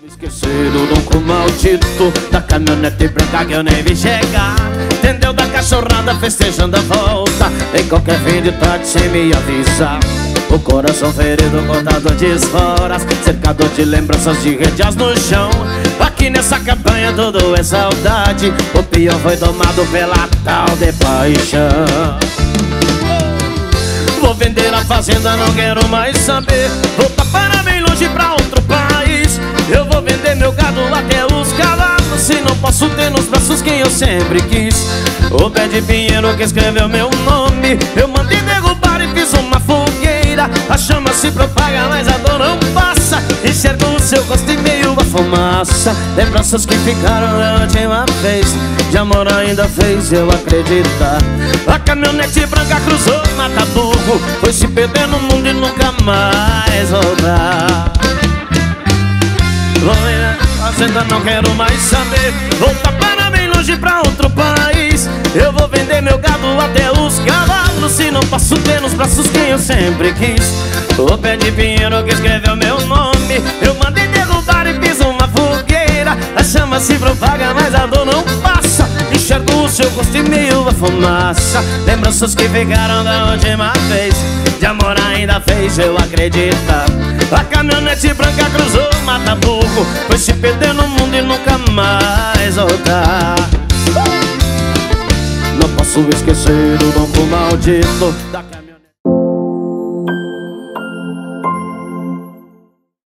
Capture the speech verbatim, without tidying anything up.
Esquecer o ronco maldito da caminhonete branca que eu nem vi chegar. Entendeu da cachorrada festejando a volta em qualquer fim de tarde sem me avisar. O coração ferido, cortado de esforas, cercado de lembranças de rédeas no chão. Aqui nessa campanha tudo é saudade. O pior foi tomado pela tal de paixão. Vou vender a fazenda, não quero mais saber. Vou para bem longe pra outro país. Eu vou vender meu gado até os cavalos, se não posso ter nos braços quem eu sempre quis. O pé de pinheiro que escreveu meu nome, eu mandei derrubar e fiz uma fogueira. A chama se propaga, mas a dor não passa. Enxergo o seu rosto e meio a fumaça. Lembranças que ficaram da última vez, de amor ainda fez eu acreditar. A caminhonete branca cruzou Mata Burro, foi se perder no mundo e nunca mais voltar. Vou ver a fazenda, não quero mais saber. Voltar para bem longe pra outro país. Eu vou vender meu gado até os cavalos, se não posso ter nos braços quem eu sempre quis. O pé de pinheiro que escreveu meu nome, eu mandei derrubar e fiz uma fogueira. A chama se propaga, mas a dor não passa. Enxergo o seu rosto e meio a fumaça. Lembranças que ficaram da última vez, de amor ainda fez eu acreditar. A caminhonete branca cruzou Mata Burro, foi se perder no mundo e nunca mais voltar. Não posso esquecer o ronco maldito da caminhonete.